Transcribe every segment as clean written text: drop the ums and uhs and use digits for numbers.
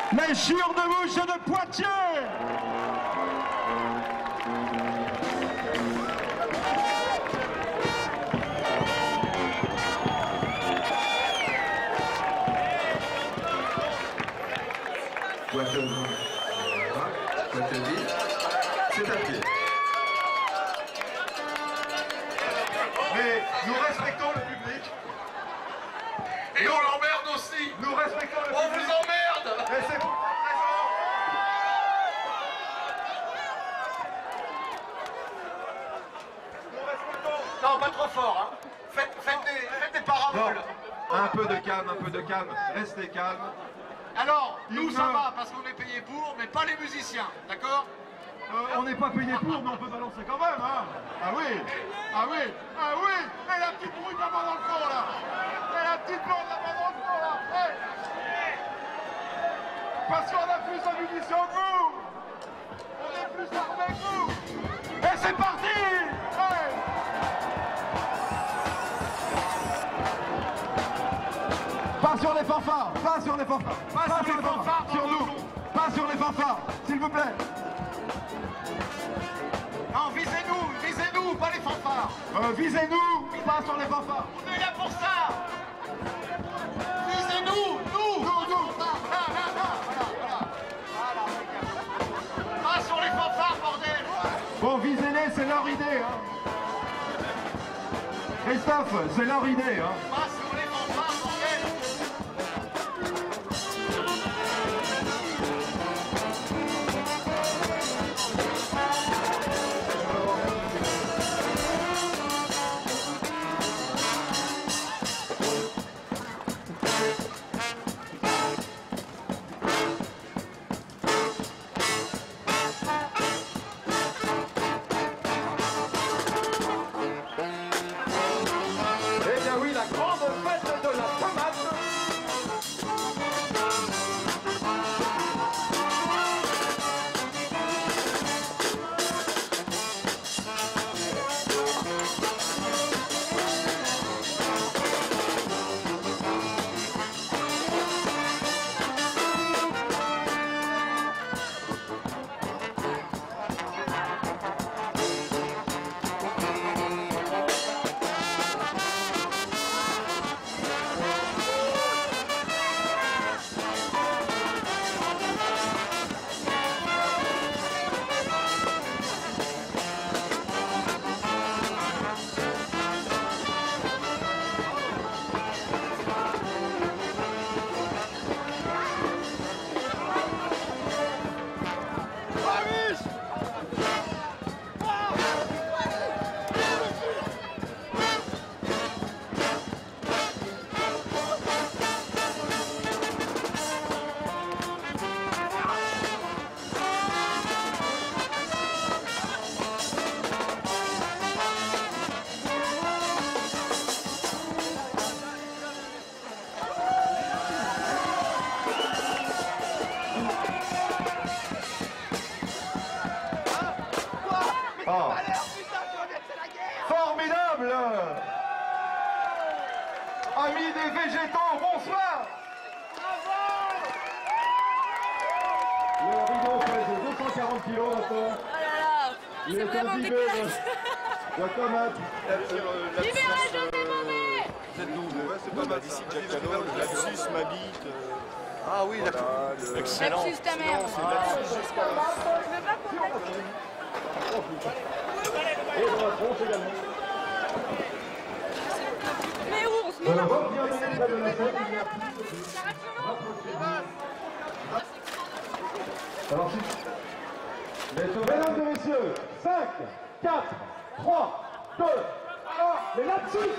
Les Chiures-de-Mouche de Poitiers. Poiteville, c'est à pied. Mais nous respectons le public. Et on l'emmerde aussi. Nous respectons le On public. vous emmerde. Et c'est pour cette raison. Nous respectons. Non, pas trop fort, hein. Faites des paraboles. Non, un peu de calme, restez calme. Alors, nous ça va parce qu'on est payé pour, mais pas les musiciens, d'accord? On n'est pas payé pour, mais on peut balancer quand même, hein. Ah oui, ah oui, ah oui. Et la petite brouille là-bas dans le fond, là. Et la petite blonde là-bas dans le fond, là. Hey. Parce qu'on a plus de munitions que vous. On est plus armés que vous. Et c'est parti. Hey. Pas sur les fanfares, pas sur les fanfares, pas sur les fanfares, sur nous, pas sur les fanfares, s'il vous plaît. Non, visez-nous, pas les fanfares. Visez-nous, pas sur les fanfares. On est là pour ça. Visez-nous, nous. Voilà. Pas sur les fanfares, bordel. Bon, visez-les, c'est leur idée, hein. Christophe, c'est leur idée, hein. Pas sur les fanfares, bordel. Eh bien oui, la grande fête de la tomate. Oh. Formidable. Amis des végétaux, bonsoir. Le rideau pèse 240 kilos maintenant. Oh là là, Il c'est est vraiment imbibé dégueulasse. de tomates. Libération des mauvais. C'est pas mal d'ici Jack Canol, le lapsus, ma bite. Ah oui, d'accord. Excellent. Lapsus ta mère. C'est lapsus jusqu'à là. Je veux pas qu'on mette. Et dans la tronche également. Mais où on se met là? Alors, mesdames et messieurs, 5, 4, 3, 2, 1, les lapsus.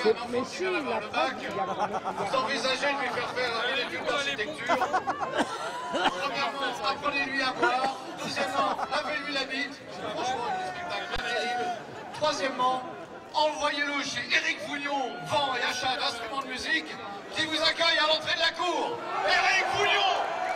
un enfant qui vient d'avoir le bac, vous envisagez de lui faire une étude d'architecture. Premièrement, apprenez-lui à boire. Deuxièmement, lavez-lui la bite. Franchement, un spectacle pas terrible. Troisièmement, envoyez-le chez Éric Fougnon, vent et achat d'instruments de musique, qui vous accueille à l'entrée de la cour. Éric Fougnon!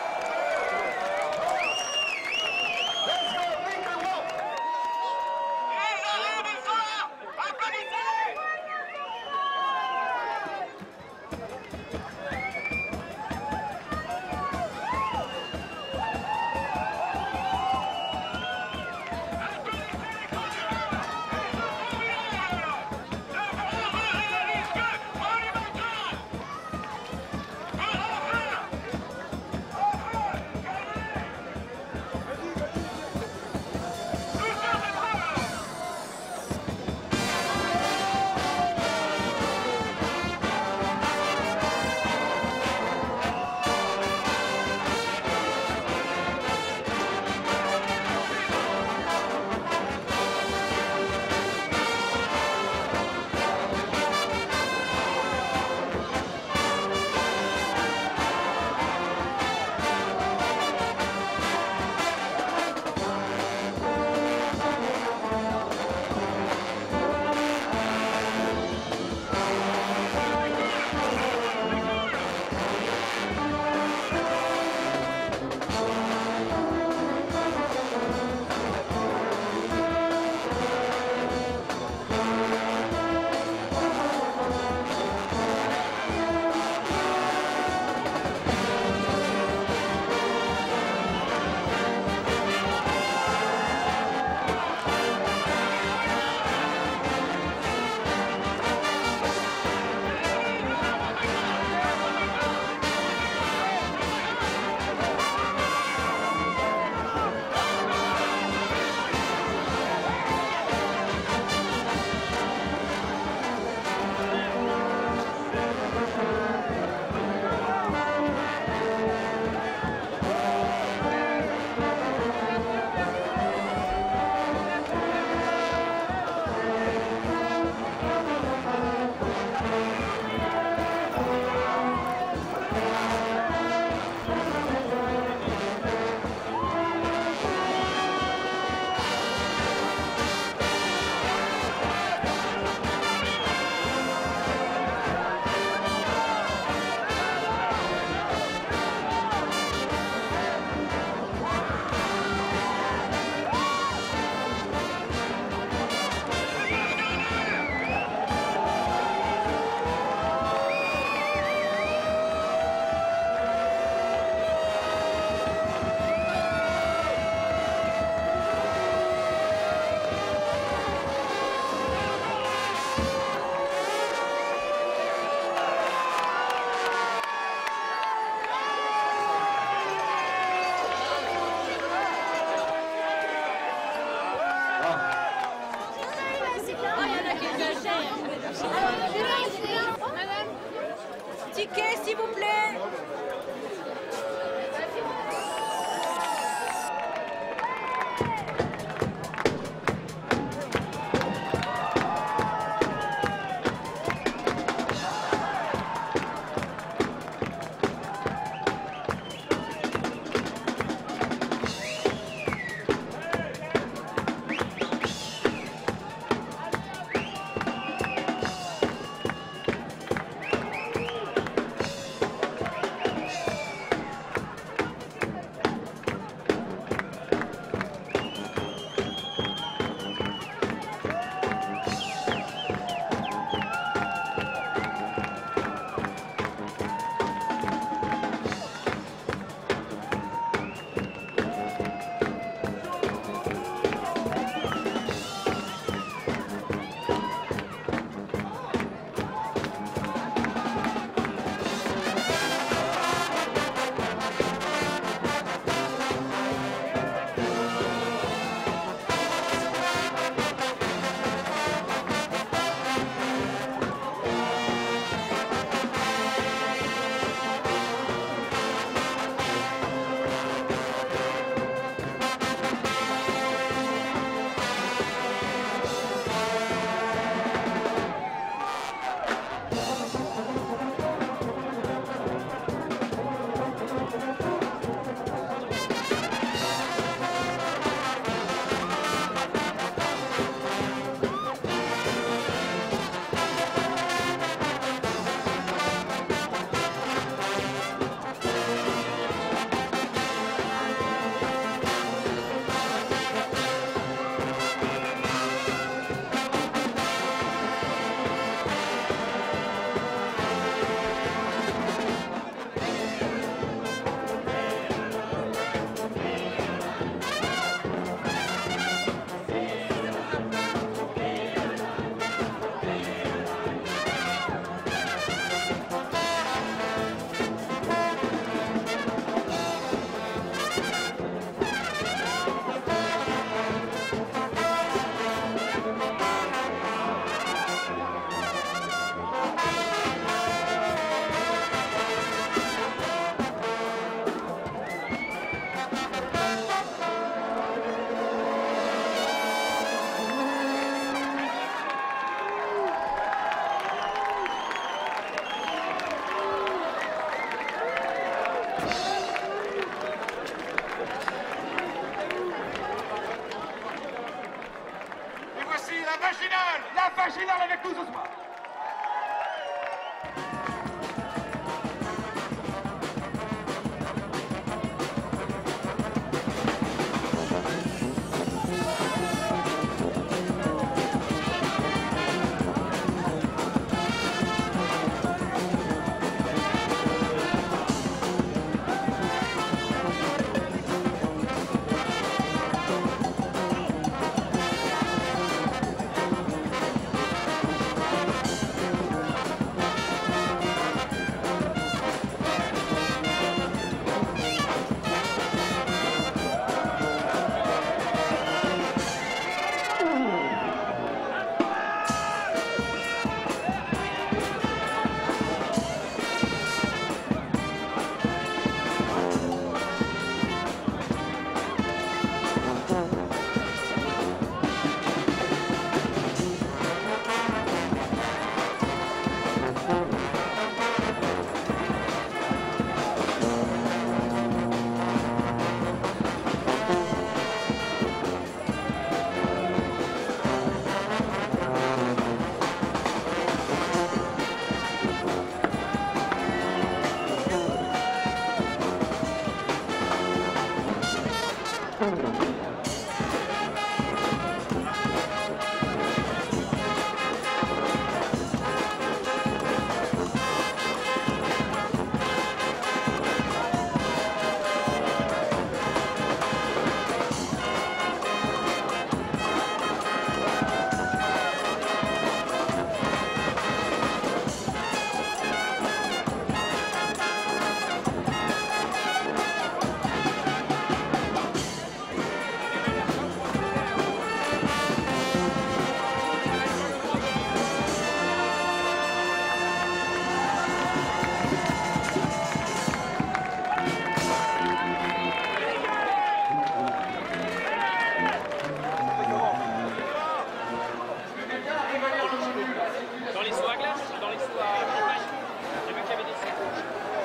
Ticket, s'il vous plaît.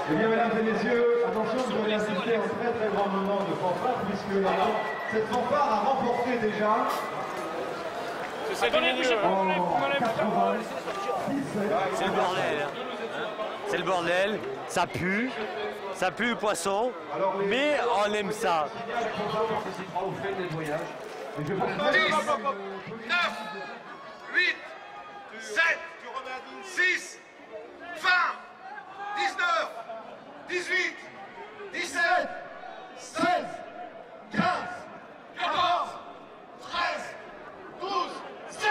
Eh bien, mesdames et messieurs, attention, vous allez assister à un très très grand moment de fanfare, puisque maintenant, cette fanfare a remporté déjà C'est le bordel. C'est le bordel, ça pue le poisson, mais on aime ça. 10, 9, 8, 7, 6, 20, 19, 18, 17, 16, 15, 14, 13, 12, 0!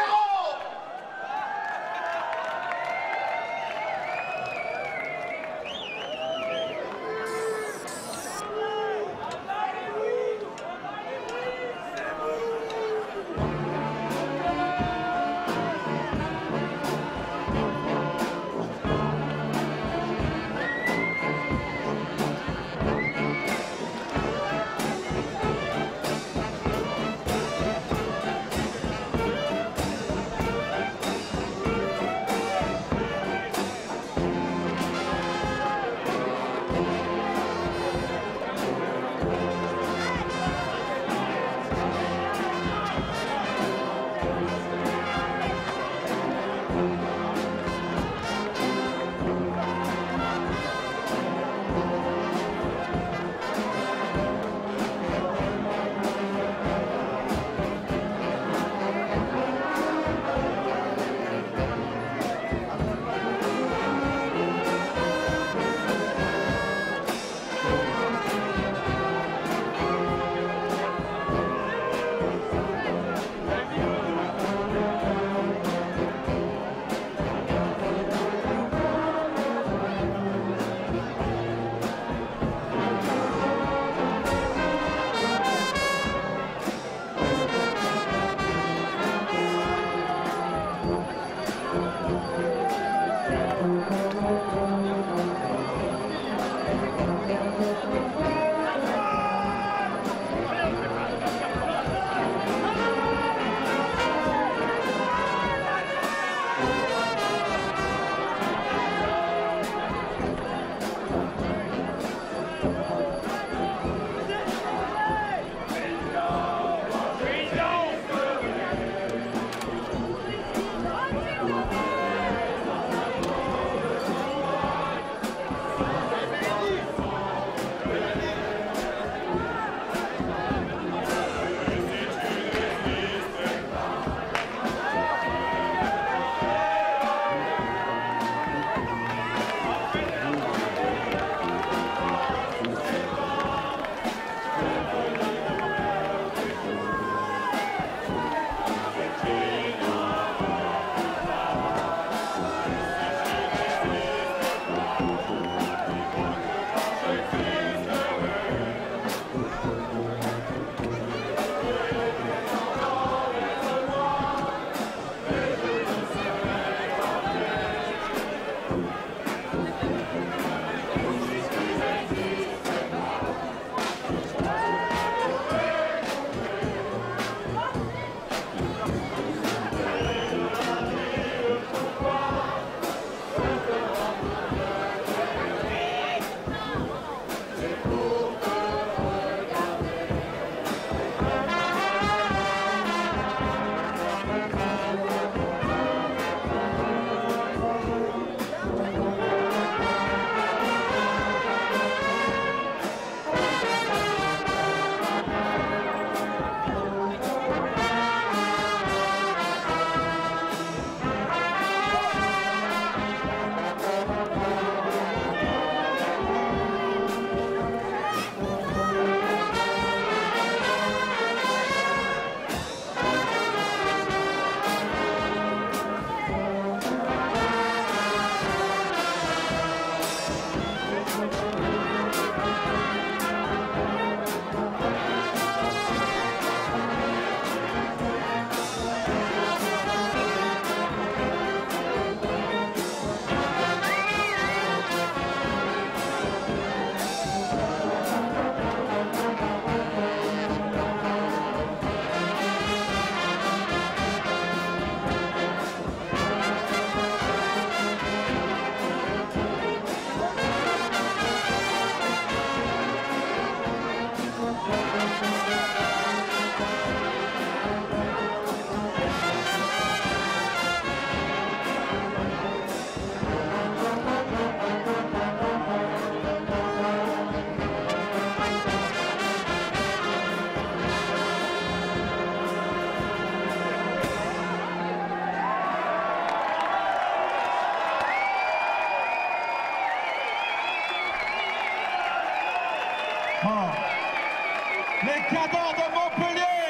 Les cadors de Montpellier.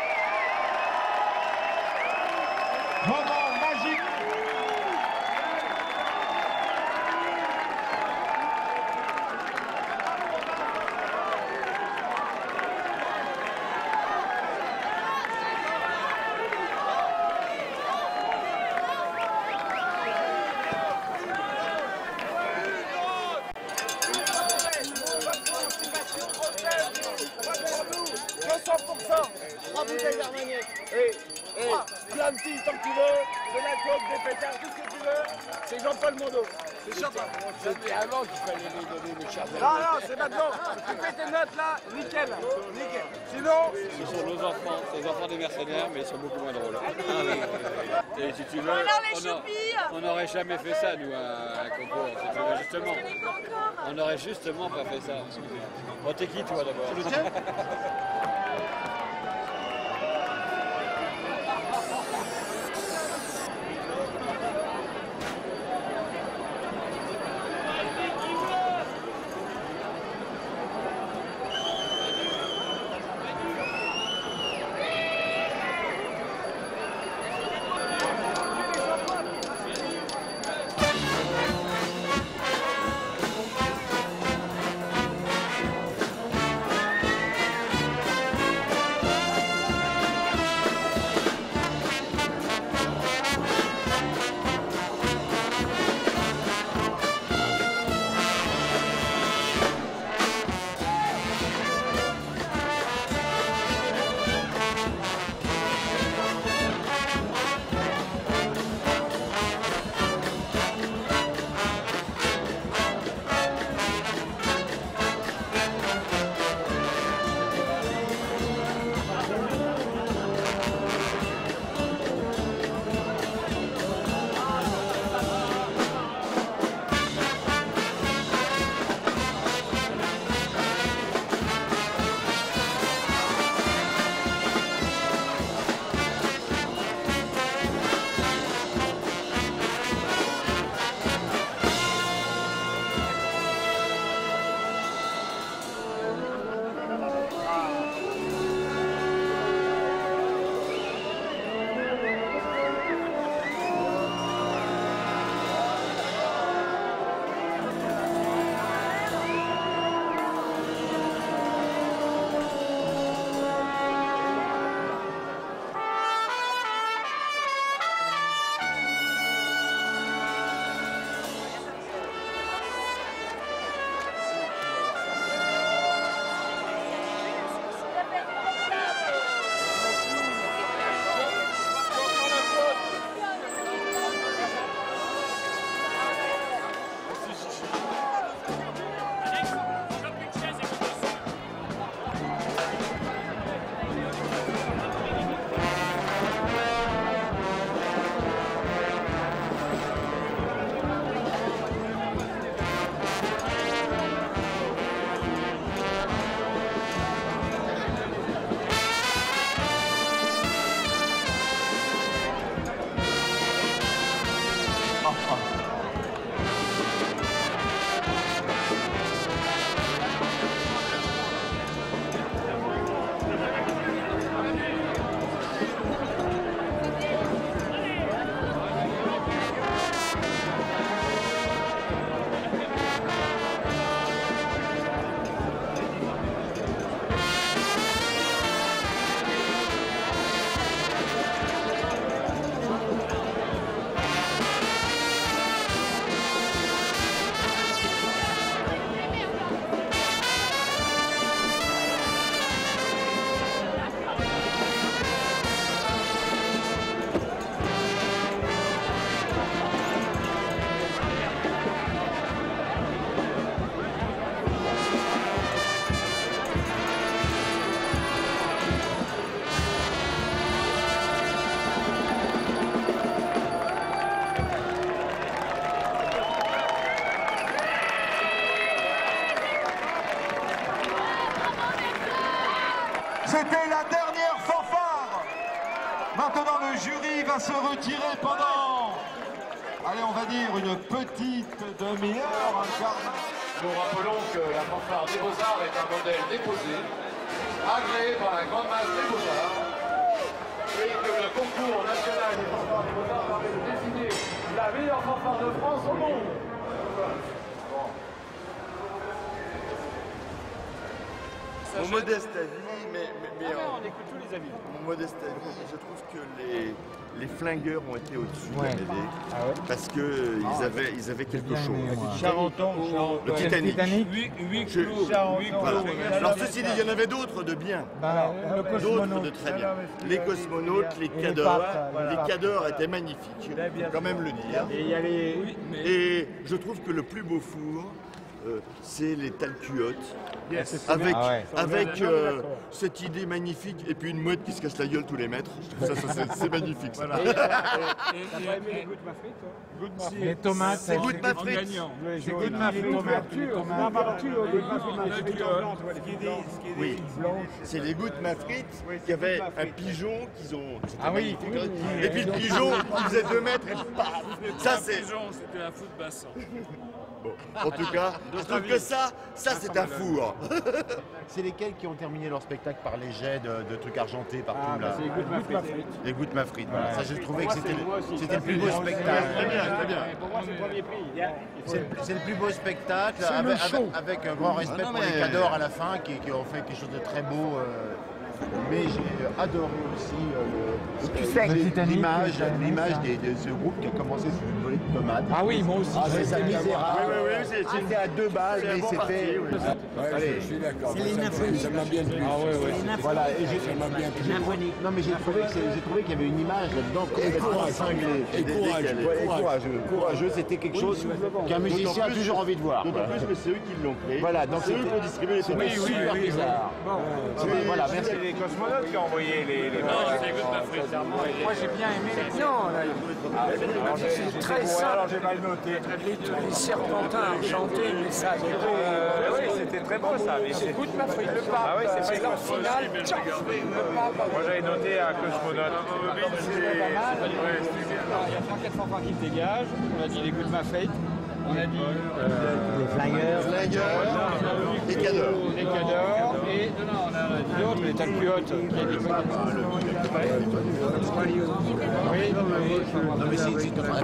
Moment magique. Plein de filles tant que tu veux, de la coke, des pétards, tout ce que tu veux, c'est Jean-Paul Mondot. C'est Jean-Paul. C'était avant qu'il fallait lui donner le charbon. Non, non, c'est maintenant. Tu fais tes notes là, nickel. Nickel. Sinon. Ce sont nos enfants, c'est les enfants des mercenaires, mais ils sont beaucoup moins drôles. Et si tu veux, on n'aurait jamais fait ça, nous, un concours. Si tu veux, justement. On n'aurait justement pas fait ça. Bon, t'es qui, toi, d'abord? C'était la dernière fanfare. Maintenant, le jury va se retirer pendant, allez, on va dire une petite demi-heure, un quart d'heure. Nous rappelons que la fanfare des Beaux-Arts est un modèle déposé agréé par la Grande Masse des Beaux-Arts et que le concours national des fanfares des Beaux-Arts permet de désigner la meilleure fanfare de France au monde. Mon modeste avis, mais on écoute tous les avis. mon modeste avis, je trouve que les flingueurs ont été au-dessus de la mêlée parce qu'ils avaient quelque chose. Charenton, Le Titanic. Huit Je- clos. Voilà. Alors ceci dit, il y en avait d'autres de bien, d'autres de très bien. Les cosmonautes, les cadors, les cadors étaient magnifiques, faut quand même le dire. Et il y a les... Et je trouve que le plus beau four, c'est les talcuottes, avec cette idée magnifique et puis une mouette qui se casse la gueule tous les mètres. Je trouve ça, c'est magnifique. Ça. Les tomates, C'est goût de ma frite. c'est goût de ma Oui, c'est les gouttes ma frite qui avaient un pigeon qu'ils ont. Ah oui. Et puis le pigeon, il faisait 2 mètres et paf. Ça c'est. C'était un foot bassin. Bon, en tout cas, je trouve que ça c'est un four. C'est lesquels qui ont terminé leur spectacle par les jets de trucs argentés partout là? C'est les goûts de ma frite. Les gouttes ma frite, voilà. Ça j'ai trouvé que c'était le plus beau spectacle. Très bien, très bien. Pour moi, c'est le premier prix. C'est le plus beau spectacle avec un grand respect pour les cadors à la fin qui ont fait quelque chose de très beau. Mais j'ai adoré aussi l'image de ce groupe qui a commencé sur une volée de tomates. Ah oui, moi aussi. C'était misérable. Oui, C'était à 2 balles, mais c'était. Allez, Je suis d'accord. C'est les Naphoniques. Ça m'a bien plu. Ah ouais. voilà. Et Ça m'a bien plu. non, mais j'ai trouvé qu'il y avait une image là-dedans complètement cinglée. Et Courageux, c'était quelque chose qu'un musicien a toujours envie de voir. D'autant plus que c'est eux qui l'ont créé. Voilà, donc c'est eux qui ont distribué les tomates. super bizarre. Voilà, merci. C'est les cosmonautes qui ont envoyé les... Moi j'ai bien aimé. Non, c'est très simple. Alors j'ai mal noté. Les serpentins chantaient, mais ça oui, c'était très beau ça. Mais c'est goût de ma frite, le pape. Ah oui, c'est leur finale. Moi j'avais noté un cosmonaute. C'était pas mal. Il y a 34 fanfares qui se dégagent. On a dit les goûts de ma frite. On a dit Les flyers. Les cadors. Les cadors. Et non, on a dit d'autres, les talcuottes. Qui a dit Non, mais c'est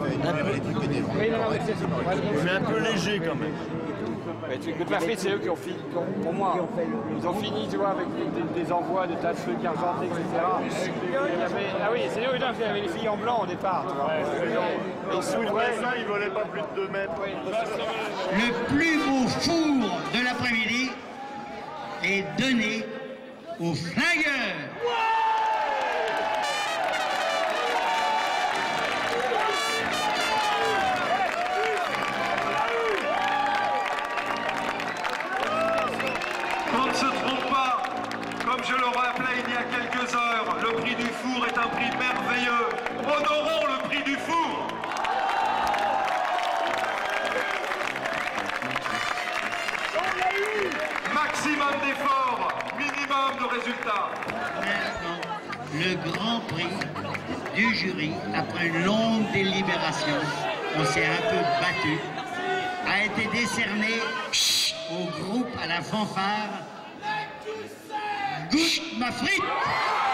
C'est un peu léger quand même. Goût de ma frite, c'est eux qui ont fini, pour moi, ils ont fini, tu vois, avec des envois, des tas de trucs argentés, etc. Ah oui, c'est eux qui avaient les filles en blanc au départ, tu vois. Et s'ouvraient, ça, ils volaient pas plus de 2 mètres. Le plus beau four de l'après-midi est donné aux flingueurs. On ne se trompe pas, comme je le rappelais il y a quelques heures, le prix du four est un prix merveilleux. Honorons le prix du four. Maximum d'efforts, minimum de résultats. Maintenant, le grand prix du jury, après une longue délibération, on s'est un peu battu, a été décerné au groupe à la fanfare Goûte ma frite.